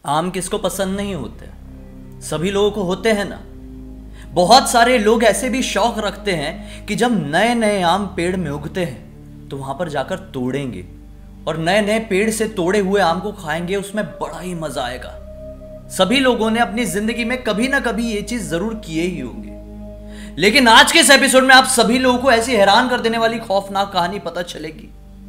आम किसको पसंद नहीं होते? सभी लोगों को होते हैं ना। बहुत सारे लोग ऐसे भी शौक रखते हैं कि जब नए नए आम पेड़ में उगते हैं तो वहां पर जाकर तोड़ेंगे और नए नए पेड़ से तोड़े हुए आम को खाएंगे, उसमें बड़ा ही मजा आएगा। सभी लोगों ने अपनी जिंदगी में कभी ना कभी ये चीज जरूर किए ही होंगे। लेकिन आज के इस एपिसोड में आप सभी लोगों को ऐसी हैरान कर देने वाली खौफनाक कहानी पता चलेगी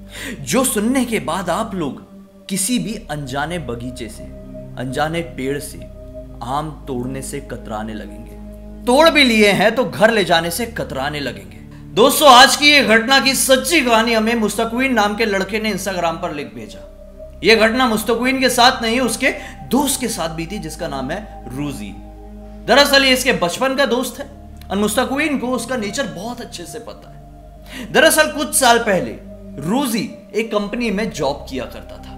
जो सुनने के बाद आप लोग किसी भी अनजाने बगीचे से, अनजाने पेड़ से आम तोड़ने से कतराने लगेंगे। तोड़ भी लिए हैं तो घर ले जाने से कतराने लगेंगे। दोस्तों, आज की यह घटना की सच्ची कहानी हमें मुस्तकीन नाम के लड़के ने इंस्टाग्राम पर लिख भेजा। यह घटना मुस्तकीन के साथ नहीं, उसके दोस्त के साथ बीती जिसका नाम है रूजी। दरअसल ये इसके बचपन का दोस्त है और मुस्तकीन को उसका नेचर बहुत अच्छे से पता है। दरअसल कुछ साल पहले रूजी एक कंपनी में जॉब किया करता था।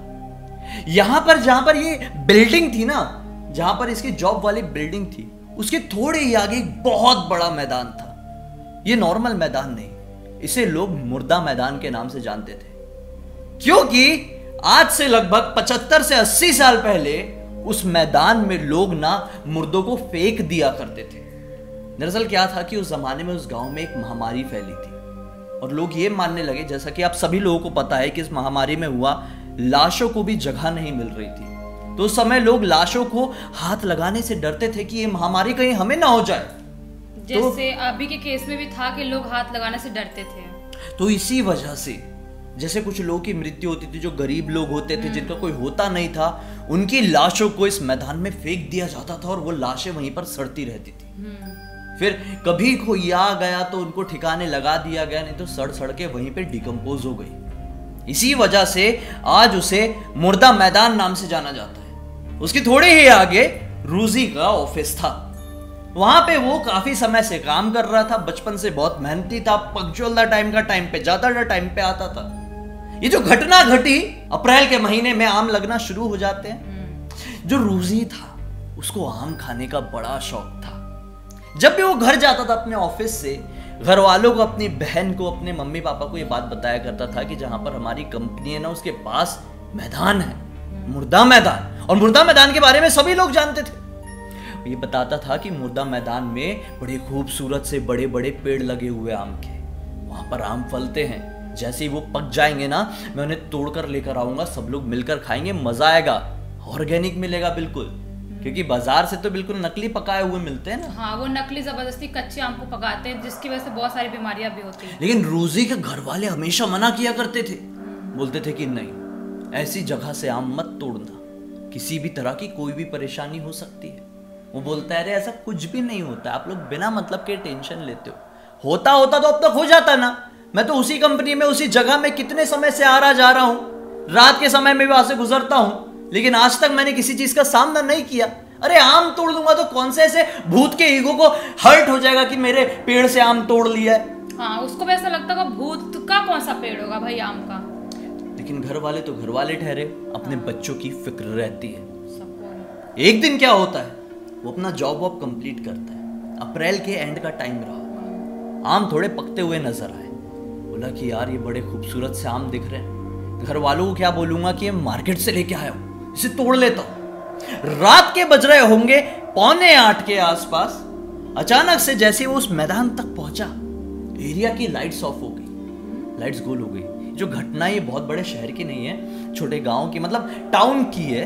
यहां पर जहां पर ये बिल्डिंग थी ना, जहां पर इसकी जॉब वाली बिल्डिंग थी, उसके थोड़े ही आगे एक बहुत बड़ा मैदान था। ये नॉर्मल मैदान नहीं, इसे लोग मुर्दा मैदान के नाम से जानते थे, क्योंकि आज से लगभग 75 से 80 साल पहले उस मैदान में लोग ना मुर्दों को फेंक दिया करते थे। दरअसल क्या था कि उस जमाने में उस गांव में एक महामारी फैली थी और लोग ये मानने लगे, जैसा कि आप सभी लोगों को पता है कि इस महामारी में हुआ, लाशों को भी जगह नहीं मिल रही थी। तो उस समय लोग लाशों को हाथ लगाने से डरते थे कि ये महामारी कहीं हमें ना हो जाए। जैसे अभी के केस में भी था कि लोग हाथ लगाने से डरते थे। तो इसी वजह से जैसे कुछ लोगों की मृत्यु होती थी, जो गरीब लोग होते थे, जिनका कोई होता नहीं था, उनकी लाशों को इस मैदान में फेंक दिया जाता था और वो लाशें वहीं पर सड़ती रहती थी। फिर कभी कोई आ गया तो उनको ठिकाने लगा दिया गया, नहीं तो सड़ सड़ के वहीं पे डिकम्पोज हो गई। इसी वजह से आज उसे मुर्दा मैदान नाम से जाना जाता है। उसकी थोड़े ही आगे रूजी का ऑफिस था। वहां पे वो काफी समय से काम कर रहा था। बचपन से बहुत मेहनती था, पंक्चुअल टाइम का, टाइम पे जाता था, टाइम पे आता था। ये जो घटना घटी, अप्रैल के महीने में आम लगना शुरू हो जाते हैं। जो रूजी था उसको आम खाने का बड़ा शौक था। जब भी वो घर जाता था अपने ऑफिस से, घर वालों को, अपनी बहन को, अपने मम्मी पापा को ये बात बताया करता था कि जहां पर हमारी कंपनी है ना, उसके पास मैदान है, मुर्दा मैदान। और मुर्दा मैदान के बारे में सभी लोग जानते थे। ये बताता था कि मुर्दा मैदान में बड़े खूबसूरत से बड़े बड़े पेड़ लगे हुए आम के, वहां पर आम फलते हैं। जैसे ही वो पक जाएंगे ना, मैं उन्हें तोड़कर लेकर आऊंगा, सब लोग मिलकर खाएंगे, मजा आएगा। ऑर्गेनिक मिलेगा बिल्कुल, क्योंकि बाजार से तो बिल्कुल नकली पकाए हुए मिलते हैं ना। हाँ, वो नकली जबरदस्ती कच्चे आम को पकाते हैं, जिसकी वजह से बहुत सारी बीमारियां भी होती हैं। लेकिन रूजी के घर वाले हमेशा मना किया करते थे, बोलते थे कि नहीं, ऐसी जगह से आम मत तोड़ना, किसी भी तरह की कोई भी परेशानी हो सकती है। वो बोलता है, अरे ऐसा कुछ भी नहीं होता, आप लोग बिना मतलब के टेंशन लेते हो। होता होता तो अब तक हो जाता ना। मैं तो उसी कंपनी में, उसी जगह में कितने समय से आ रहा जा रहा हूं, रात के समय में भी वहां से गुजरता हूं, लेकिन आज तक मैंने किसी चीज का सामना नहीं किया। अरे आम तोड़ दूंगा तो कौन से ऐसे भूत के ईगो को हर्ट हो जाएगा कि मेरे पेड़ से आम तोड़ लिया है। हाँ, उसको भी ऐसा लगता है भूत का कौन सा पेड़ होगा भाई आम का। लेकिन घर वाले तो घर वाले ठहरे, अपने बच्चों की फिक्र रहती है। एक दिन क्या होता है, वो अपना जॉब वॉब कंप्लीट करता है। अप्रैल के एंड का टाइम रहा, आम थोड़े पकते हुए नजर आए। बोला कि यार ये बड़े खूबसूरत से आम दिख रहे हैं, घर वालों को क्या बोलूंगा कि मार्केट से लेके आया हूं, इसे तोड़ लेता हूं। रात के बज रहे होंगे 7:45 के आसपास। अचानक से जैसे वो उस मैदान तक पहुंचा, एरिया की लाइट्स ऑफ हो गई, लाइट्स गोल हो गई। जो घटना ये बहुत बड़े शहर की नहीं है, छोटे गांव की, मतलब टाउन की है।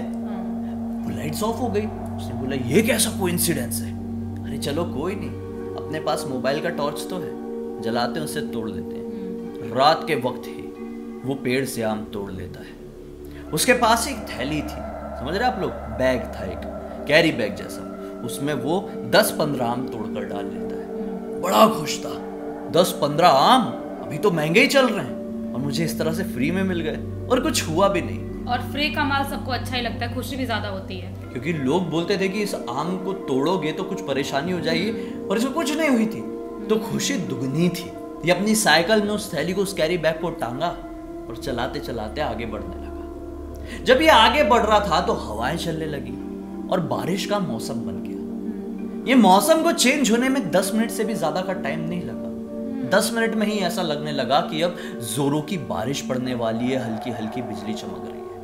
वो लाइट्स ऑफ हो गई। उसने बोला ये कैसा कोइंसिडेंस है। अरे चलो कोई नहीं, अपने पास मोबाइल का टॉर्च तो है, जलाते हैं, उससे तोड़ लेते हैं। रात के वक्त ही वो पेड़ से आम तोड़ लेता है। उसके पास एक थैली थी, समझ रहे आप लोग, बैग था, एक कैरी बैग जैसा, उसमें वो 10-15 आम तोड़कर डाल लेता है। बड़ा खुश था, 10-15 आम अभी तो महंगे ही चल रहे हैं और मुझे इस तरह से फ्री में मिल गए, और कुछ हुआ भी नहीं। और फ्री का माल सबको अच्छा ही लगता है, खुशी भी ज्यादा होती है। क्योंकि लोग बोलते थे कि इस आम को तोड़ोगे तो कुछ परेशानी हो जाएगी, और इसमें कुछ नहीं हुई थी, तो खुशी दुगनी थी। ये अपनी साइकिल में उस थैली को, उस कैरी बैग को टांगा और चलाते चलाते आगे बढ़ने लगा। जब ये आगे बढ़ रहा था तो हवाएं चलने लगी और बारिश का मौसम बन गया। ये मौसम को चेंज होने में 10 मिनट से भी ज्यादा का टाइम नहीं लगा। 10 मिनट में ही ऐसा लगने लगा कि अब जोरों की बारिश पड़ने वाली है, हल्की हल्की बिजली चमक रही है।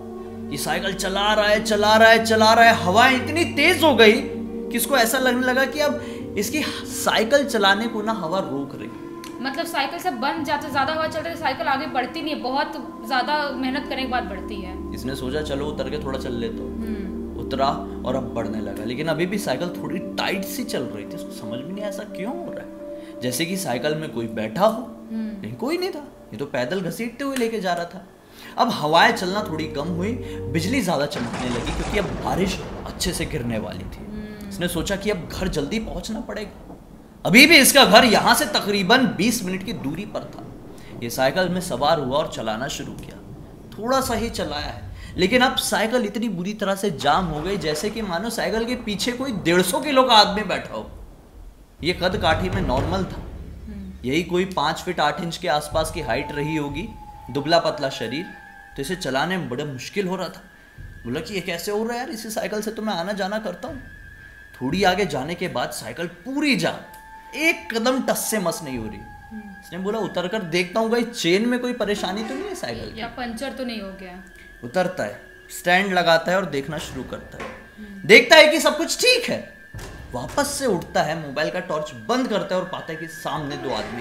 ये साइकिल चला रहा है चला रहा है चला रहा है, हवा इतनी तेज हो गई कि इसको ऐसा लगने लगा कि अब इसकी साइकिल चलाने को ना हवा रोक रही। मतलब साइकिल से बंद जाते, ज्यादा हवा चलते तो साइकिल आगे बढ़ती नहीं है, बहुत ज्यादा मेहनत करने के बाद बढ़ती है। इसने सोचा चलो उतर के थोड़ा चल ले, तो उतरा और अब बढ़ने लगा, लेकिन अभी भी साइकिल थोड़ी टाइट सी चल रही थी। उसको समझ में नहीं ऐसा क्यों हो रहा है, जैसे कि साइकिल में कोई बैठा हो, लेकिन कोई नहीं था, ये तो पैदल घसीटते हुए लेके जा रहा था। अब हवाएं चलना थोड़ी कम हुई, बिजली ज्यादा चमकने लगी क्योंकि अब बारिश अच्छे से गिरने वाली थी। इसने सोचा कि अब घर जल्दी पहुंचना पड़ेगा। अभी भी इसका घर यहां से तकरीबन 20 मिनट की दूरी पर था। ये साइकिल में सवार हुआ और चलाना शुरू किया। थोड़ा सा ही चलाया है, लेकिन अब साइकिल इतनी बुरी तरह से जाम हो गई जैसे कि मानो साइकिल के पीछे कोई 150 किलो का आदमी बैठा हो। ये कद काठी में नॉर्मल था, यही कोई 5 फीट 8 इंच के आसपास की हाइट रही होगी, दुबला पतला शरीर। तो इसे चलाने में बड़ा मुश्किल हो रहा था। बोला कि ये कैसे हो रहा है यार, इसी साइकिल से तो मैं आना जाना करता हूँ। थोड़ी आगे जाने के बाद साइकिल पूरी जाम, एक कदम टस से मस नहीं हो रही। इसने बोला उतर कर देखता हूँ, चेन में कोई परेशानी तो नहीं है साइकिल की, या पंचर तो नहीं हो गया। उतरता है, स्टैंड लगाता है और देखना शुरू करता है। देखता है कि सब कुछ ठीक है। वापस से उठता है, मोबाइल का टॉर्च बंद करता है और पाता है कि सामने 2 आदमी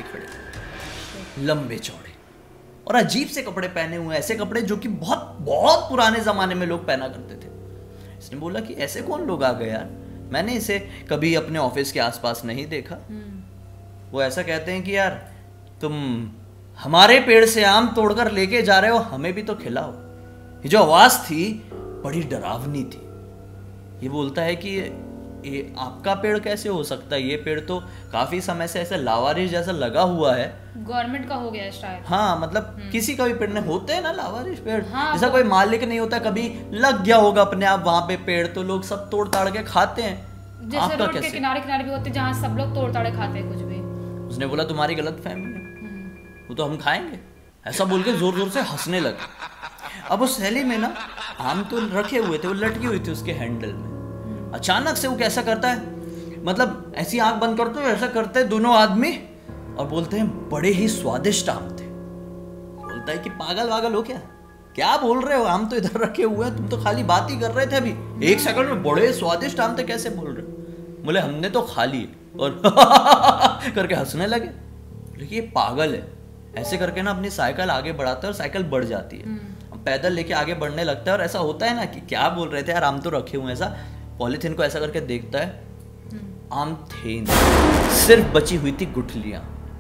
खड़े, लंबे चौड़े और अजीब से कपड़े पहने हुए, ऐसे कपड़े जो कि बहुत बहुत पुराने जमाने में लोग पहना करते थे। इसने बोला कि ऐसे कौन लोग आ गए यार, मैंने इसे कभी अपने ऑफिस के आसपास नहीं देखा। वो ऐसा कहते हैं कि यार तुम हमारे पेड़ से आम तोड़कर लेके जा रहे हो, हमें भी तो खिलाओ। ये जो आवाज थी बड़ी डरावनी थी। ये बोलता है कि ये आपका पेड़ कैसे हो सकता है, ये पेड़ तो काफी समय से ऐसे लावारिश जैसा लगा हुआ है, गवर्नमेंट का हो गया है शायद। हाँ मतलब किसी का भी पेड़ नहीं होते हैं ना लावारिश पेड़, जैसा कोई मालिक नहीं होता, कभी लग गया होगा अपने आप वहां पे पेड़, तो लोग सब तोड़ ताड़ के खाते हैं। जैसे रोड के किनारे किनारे भी होते हैं जहाँ सब लोग तोड़ ताड़े खाते हैं कुछ भी। उसने बोला तुम्हारी गलत फहमी है, वो तो हम खाएंगे, ऐसा बोल के जोर जोर से हंसने लगा। अब उस थैली में ना आम तो रखे हुए थे, वो लटकी हुई थी उसके हैंडल में। अचानक से वो कैसा करता है, मतलब ऐसी आंख बंद करते हैं, ऐसा करते हैं दोनों आदमी और बोलते हैं बड़े ही स्वादिष्ट आम थे। बोलता है कि पागल वागल हो क्या बोल रहे हो, आम तो इधर रखे हुए हैं, तुम तो खाली बात ही कर रहे थे अभी, 1 सेकंड में बड़े स्वादिष्ट आम थे, कैसे बोल रहे हो। बोले हमने तो खा लिए और करके हंसने लगे। देखिए ये पागल है, ऐसे करके ना अपनी साइकिल आगे बढ़ाता है और साइकिल बढ़ जाती है, पैदल लेके आगे बढ़ने लगता है। और ऐसा होता है ना कि क्या बोल रहे थे यार, आम तो रखे हुए, ऐसा पॉलीथिन को ऐसा करके देखता है, आम थे नहीं, सिर्फ बची हुई थी गुठलियां।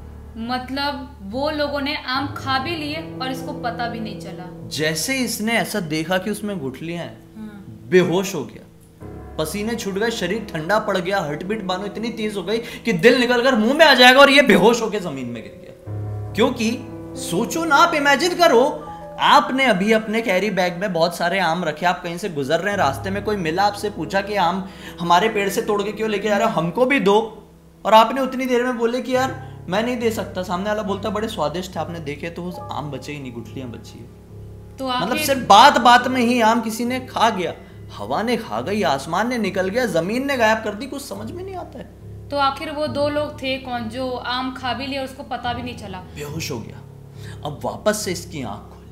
मतलब वो लोगों ने आम खा भी लिए और इसको पता भी नहीं चला। जैसे इसने ऐसा देखा कि उसमें गुठलियां हैं, बेहोश हो गया, पसीने छूट गए, शरीर ठंडा पड़ गया, हार्ट बीट मानो इतनी तेज हो गई कि दिल निकलकर मुंह में आ जाएगा और ये बेहोश होकर जमीन में गिर गया। क्योंकि सोचो ना, आप इमेजिन करो, आपने अभी अपने कैरी बैग में बहुत सारे आम रखे, आप कहीं से गुजर रहे हैं, रास्ते में कोई मिला, आपसे पूछा कि आम हमारे पेड़ से तोड़ के क्यों लेके जा रहे हो, हमको भी दो, और आपने उतनी देर में बोले कि यार मैं नहीं दे सकता। सामने वाला बोलता बड़े स्वादिष्ट थे, आपने देखे तो आम बचे ही नहीं, गुठलियां बची है। तो मतलब सिर्फ बात बात में ही आम किसी ने खा गया, हवा ने खा गई, आसमान ने निकल गया, जमीन ने गायब कर दी, कुछ समझ में नहीं आता है। तो आखिर वो 2 लोग थे कौन जो आम खा भी लिया, उसको पता भी नहीं चला, बेहोश हो गया। अब वापस से इसकी आंख खुली,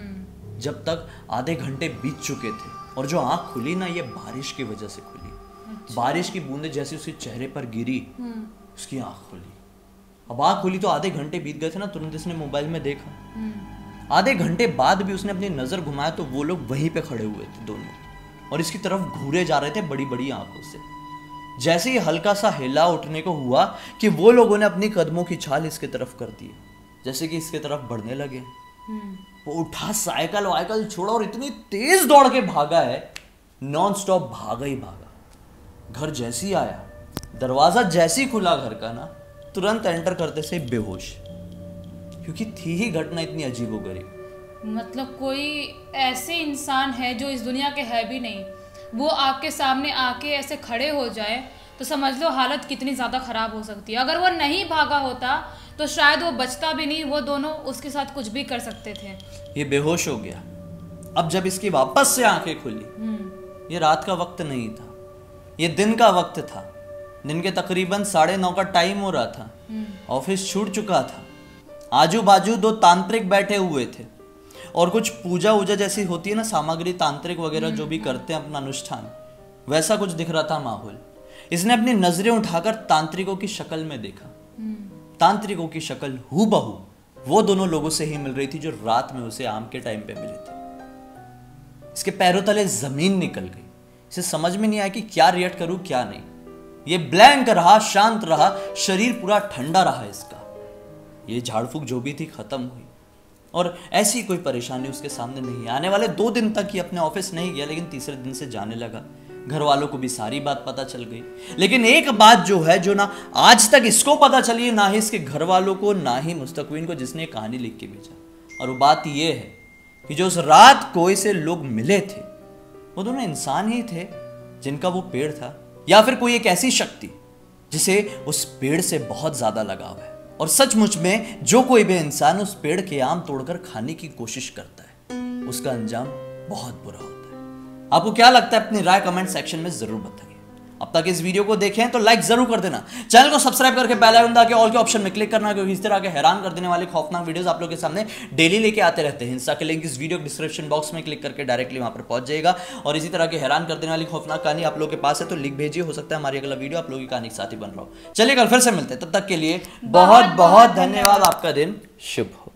जब तक आधे घंटे बीत चुके थे, और जो आंख खुली ना, ये बारिश की वजह से खुली। अच्छा। बारिश की बूंदें जैसे उसके चेहरे पर गिरी, उसकी आंख खुली। अब आंख खुली तो आधे घंटे बीत गए थे ना, तुरंत इसने मोबाइल में देखा। आधे घंटे बाद भी उसने अपनी नजर घुमाया तो वो लोग वहीं पे खड़े हुए थे दोनों, और इसकी तरफ घूरे जा रहे थे बड़ी बड़ी आंखों से। जैसे ही हल्का सा हिला उठने को हुआ कि वो लोगों ने अपनी कदमों की छाल इसके तरफ कर दी, जैसे कि इसके तरफ बढ़ने लगे। वो उठा, साइकिल वाइकल छोड़ा और इतनी तेज दौड़ के भागा है, नॉन स्टॉप भागा ही भागा। घर जैसी आया, दरवाजा जैसी खुला घर का ना, तुरंत एंटर करते से बेहोश, क्योंकि थी ही घटना इतनी अजीबोगरीब। मतलब कोई ऐसे इंसान है जो इस दुनिया के है भी नहीं, वो आपके सामने आके ऐसे खड़े हो जाए तो समझ लो हालत कितनी ज़्यादा ख़राब हो सकती है। अगर वो नहीं भागा होता तो शायद वो बचता भी नहीं, वो दोनों उसके साथ कुछ भी कर सकते थे। ये बेहोश हो गया। अब जब इसकी वापस से आंखें खुली, ये रात का वक्त नहीं था, ये दिन का वक्त था। दिन के तकरीबन 9:30 का टाइम हो रहा था। ऑफिस छूट चुका था। आजू बाजू 2 तांत्रिक बैठे हुए थे और कुछ पूजा वूजा जैसी होती है ना, सामग्री तांत्रिक वगैरह जो भी करते हैं अपना अनुष्ठान, वैसा कुछ दिख रहा था माहौल। इसने अपनी नजरें उठाकर तांत्रिकों की शक्ल में देखा। तांत्रिकों की शक्ल हूबहू वो दोनों लोगों से ही मिल रही थी जो रात में उसे आम के टाइम पे मिले थे। इसके पैरों तले जमीन निकल गई। इसे समझ में नहीं आया कि क्या रिएक्ट करूं क्या नहीं। ये ब्लैंक रहा, शांत रहा, शरीर पूरा ठंडा रहा इसका। ये झाड़ फूक जो भी थी खत्म हुई और ऐसी कोई परेशानी उसके सामने नहीं। आने वाले 2 दिन तक ये अपने ऑफिस नहीं गया, लेकिन तीसरे दिन से जाने लगा। घर वालों को भी सारी बात पता चल गई, लेकिन एक बात जो है जो ना आज तक इसको पता चली, ना ही इसके घर वालों को, ना ही मुस्तकबिन को जिसने ये कहानी लिख के भेजा। और वो बात ये है कि जो उस रात को इसे लोग मिले थे वो दोनों इंसान ही थे जिनका वो पेड़ था, या फिर कोई एक ऐसी शक्ति जिसे उस पेड़ से बहुत ज्यादा लगाव है। और सचमुच में जो कोई भी इंसान उस पेड़ के आम तोड़कर खाने की कोशिश करता है उसका अंजाम बहुत बुरा होता है। आपको क्या लगता है अपनी राय कमेंट सेक्शन में जरूर बताइए। अब तक इस वीडियो को देखें तो लाइक जरूर कर देना, चैनल को सब्सक्राइब करके बेल आइकन दबा के ऑल के ऑप्शन में क्लिक करना, क्योंकि इस तरह के हैरान कर देने वाले खौफनाक वीडियोस आप लोगों के सामने डेली लेके आते रहते हैं। इंस्टा के लिंक इस वीडियो डिस्क्रिप्शन बॉक्स में क्लिक करके डायरेक्टली वहां पर पहुंच जाएगा। और इसी तरह के हैरान कर देने वाली खौफनाक कहानी आप लोगों के पास है तो लिख भेजिए, हो सकता है हमारी अगला वीडियो आप लोगों की कहानी के साथ ही बन रहा हो। चलिए कल फिर से मिलते हैं, तब तक के लिए बहुत बहुत धन्यवाद। आपका दिन शुभ हो।